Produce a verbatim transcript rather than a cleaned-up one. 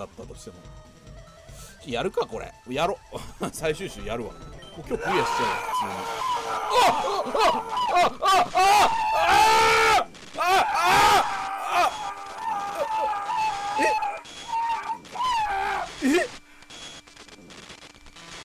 かったとしても。やるか、これ。やろ。最終週やるわ。もう今日クリアしちゃうよ、普通に。あああああああああああ